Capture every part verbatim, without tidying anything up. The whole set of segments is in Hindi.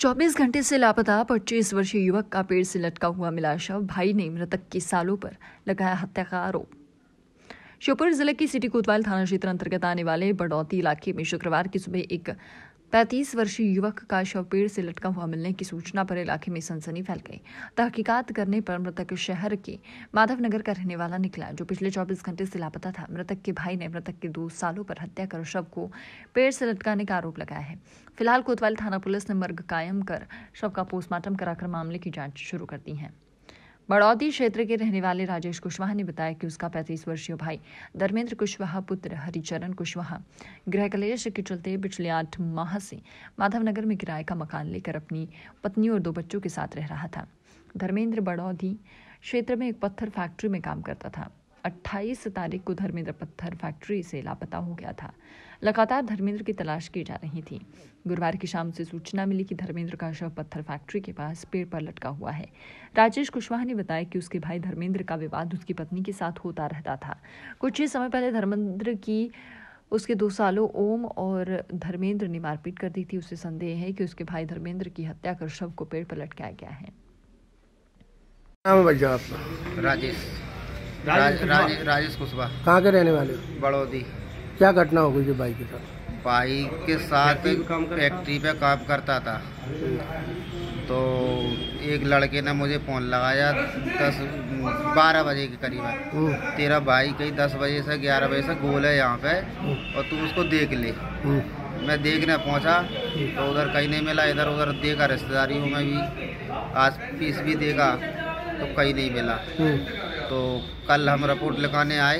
चौबीस घंटे से लापता पच्चीस वर्षीय युवक का पेड़ से लटका हुआ मिला शव। भाई ने मृतक के सालों पर लगाया हत्या का आरोप। श्योपुर जिले की सिटी कोतवाल थाना क्षेत्र अंतर्गत आने वाले बड़ौती इलाके में शुक्रवार की सुबह एक पैंतीस वर्षीय युवक का शव पेड़ से लटका हुआ मिलने की सूचना पर इलाके में सनसनी फैल गई। तहकीकात करने पर मृतक शहर के माधवनगर का रहने वाला निकला, जो पिछले चौबीस घंटे से लापता था। मृतक के भाई ने मृतक के दो सालों पर हत्या कर शव को पेड़ से लटकाने का आरोप लगाया है। फिलहाल कोतवाल थाना पुलिस ने मर्ग कायम कर शव का पोस्टमार्टम कराकर मामले की जाँच शुरू कर दी है। बड़ौती क्षेत्र के रहने वाले राजेश कुशवाहा ने बताया कि उसका पैंतीस वर्षीय भाई धर्मेंद्र कुशवाहा पुत्र हरिचरण कुशवाहा गृह कलेश के चलते पिछले आठ माह से माधवनगर में किराए का मकान लेकर अपनी पत्नी और दो बच्चों के साथ रह रहा था। धर्मेंद्र बड़ौती क्षेत्र में एक पत्थर फैक्ट्री में काम करता था। अट्ठाईस तारीख को धर्मेंद्र पत्थर फैक्ट्री से लापता हो गया था। लगातार धर्मेंद्र की तलाश की जा रही थी। गुरुवार की शाम से सूचना मिली कि धर्मेंद्र का शव पत्थर फैक्ट्री के पास पेड़ पर लटका हुआ है। राजेश कुशवाहा ने बताया कि उसके भाई धर्मेंद्र का विवाद उसकी पत्नी के साथ होता रहता था। कुछ ही समय पहले धर्मेंद्र की उसके दो सालों ओम और धर्मेंद्र ने मारपीट कर दी थी। उसे संदेह है कि उसके भाई धर्मेंद्र की हत्या कर शव को पेड़ पर लटकाया गया है। नाम है आपका? राजेश राज, राज, राजेश कुशवाहा। कहाँ के रहने वाले हो? बड़ौती। क्या घटना हो गई जो भाई के साथ? भाई के साथ फैक्ट्री पे काम करता था, तो एक लड़के ने मुझे फोन लगाया दस बारह बजे के करीब, तेरा भाई कहीं दस बजे से ग्यारह बजे से गोल है यहाँ पे और तू उसको देख ले। मैं देखने पहुँचा तो उधर कहीं नहीं मिला, इधर उधर देखा, रिश्तेदारियों में भी आस पीस भी देखा तो कहीं नहीं मिला। तो कल हम रिपोर्ट लिखाने आए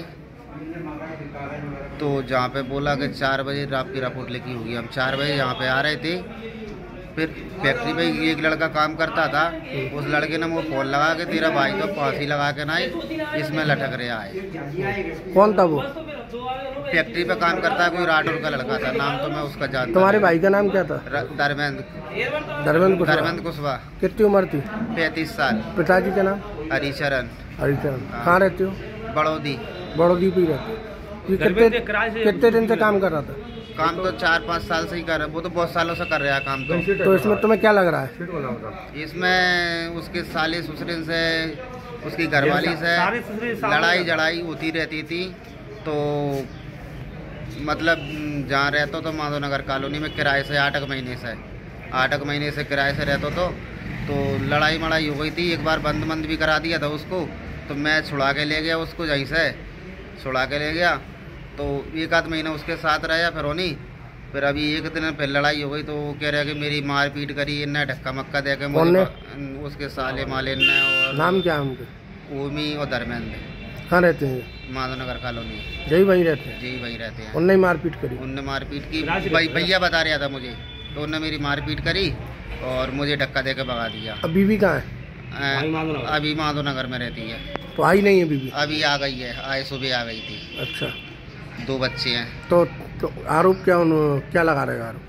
तो जहाँ पे बोला कि चार बजे आपकी रिपोर्ट लिखी होगी। हम चार बजे यहाँ पे आ रहे थे। फिर फैक्ट्री में एक लड़का काम करता था, उस लड़के ने मुझे फोन लगा कि तेरा भाई तो फांसी लगा के ना इसमें लटक रहा है। कौन था वो? फैक्ट्री पे काम करता है, कोई राठौर का लड़का था, नाम तो मैं उसका जानता। तुम्हारे भाई का नाम क्या था? धर्मेंद्र धर्मेंद्र धर्मेंद्र कुशवाहा। कितनी उम्र थी? पैंतीस साल। पिताजी का नाम? हरिचरण। हरिचरण। कहाँ रहते हो? बड़ौदी। बड़ौदी पे रहते। कितने कितने दिन से काम कर रहा था? काम तो चार पाँच साल से ही कर रहा है, वो तो बहुत सालों से कर रहा है काम। तो तो इसमें तुम्हें क्या लग रहा है? इसमें उसके साले ससुर से, उसकी घरवाली से लड़ाई झड़ाई होती रहती थी। तो मतलब जहाँ रहता तो माधवनगर कॉलोनी में किराए से आठ महीने से आठ महीने से किराए से रहता तो तो लड़ाई मड़ाई हो गई थी। एक बार बंद बंद भी करा दिया था उसको, तो मैं छुड़ा के ले गया उसको, यहीं से छुड़ा के ले गया। तो एक आध महीना उसके साथ रहा फिर होनी। फिर अभी एक दिन फिर लड़ाई हो गई तो वो कह रहा कि मेरी मार पीट करी, इन्हें धक्का मक्का दे के मुझे, उसके साले माले ने। और नाम क्या है उनके? ओमी और धर्मेंद्र। कहाँ रहते हैं? माधवनगर कॉलोनी। यही वहीं रहते हैं? यही वहीं रहते हैं। उनने मारपीट करी? उनने मारपीट की, भैया बता रहा था मुझे, तो उनने मेरी मारपीट करी और मुझे धक्का दे के भगा दिया। अब बीवी कहाँ है? अभी माधवनगर में रहती है। तो आई नहीं है बीवी? अभी आ गई है, आए सुबह आ गई थी। अच्छा, दो बच्चे हैं। तो, तो आरोप क्या उन, क्या लगा रहेगा आरोप?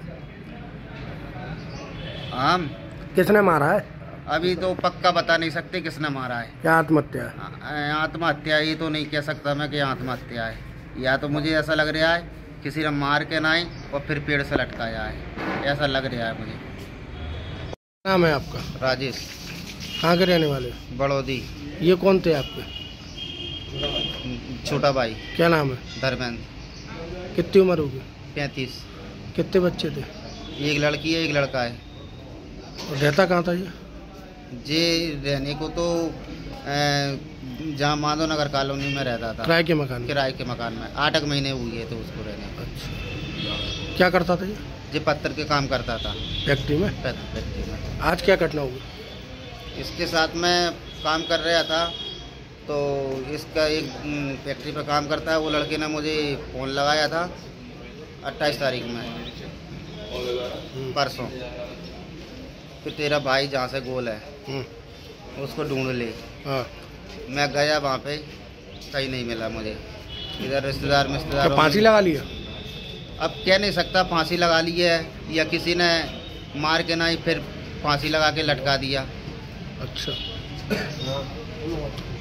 हम किसने मारा है? अभी तो पक्का बता नहीं सकते किसने मारा है। क्या आत्महत्या है? आत्महत्या ये तो नहीं कह सकता मैं कि आत्महत्या है। या तो मुझे ऐसा लग रहा है किसी ने मार के ना और फिर पेड़ से लटकाया है, ऐसा लग रहा है मुझे। नाम है आपका? राजेश। कहाँ के रहने वाले? बड़ौदी। ये कौन थे आपके? छोटा भाई। क्या नाम है? धर्मेंद्र। कितनी उम्र होगी? पैंतीस। कितने बच्चे थे? एक लड़की है, एक लड़का है। और रहता कहाँ था ये? जे रहने को तो जहाँ माधवनगर कॉलोनी में रहता था। किराए के मकान? किराए के मकान में आठ महीने हुए है तो उसको रहने। अच्छा, क्या करता था ये? जे पत्थर के काम करता था फैक्ट्री में? फैक्ट्री में। आज क्या घटना हुई? इसके साथ मैं काम कर रहा था, तो इसका एक फैक्ट्री पर काम करता है वो लड़के ने मुझे फ़ोन लगाया था अट्ठाईस तारीख में, परसों, कि तेरा भाई जहाँ से गोल है उसको ढूंढ ले। हाँ। मैं गया वहाँ पे, कहीं नहीं मिला मुझे। इधर रिश्तेदार रिश्तेदार फांसी लगा लिया? अब कह नहीं सकता फांसी लगा ली है या किसी ने मार के ना ही फिर फांसी लगा के लटका दिया। अच्छा।